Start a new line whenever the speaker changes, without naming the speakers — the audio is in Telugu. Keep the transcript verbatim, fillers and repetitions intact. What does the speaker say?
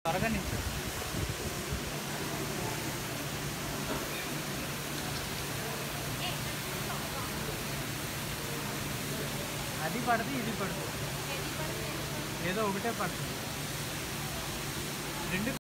త్వరగా నించు. అది పడుతుంది, ఇది పడుతుంది, ఏదో ఒకటే పడుతుంది. రెండు